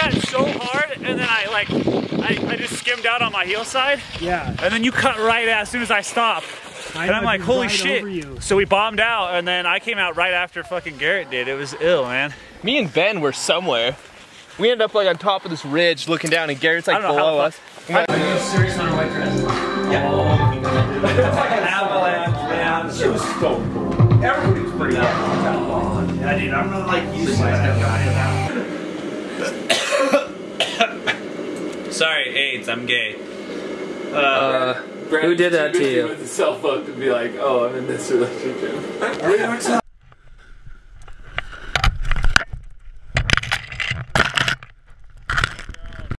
got so hard, and then I just skimmed out on my heel side. Yeah. And then you cut right as soon as I stopped. And I'm like, holy shit. So we bombed out, and then I came out right after fucking Garrett did. It was ill, man. Me and Ben were somewhere. We ended up like on top of this ridge looking down, and Garrett's like below us. Are you serious on a white dress? Yeah. It's like an avalanche, man. She was so cool. Everybody was pretty happy. Yeah, dude, I'm really like used to that guy. Sorry, AIDS, I'm gay. Who did that to you? With his cell phone to be like, oh, I'm in this relationship.